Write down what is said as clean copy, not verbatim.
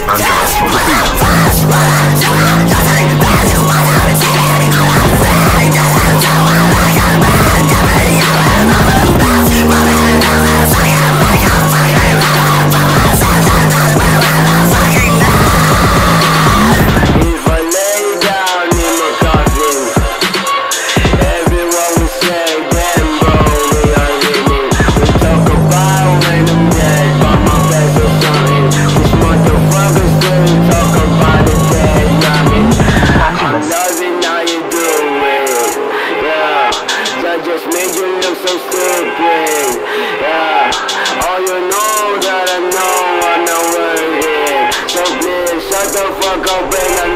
ANGELVS on the just made you look so stupid, yeah. All you know that I know I'm not worth it. So please shut the fuck up and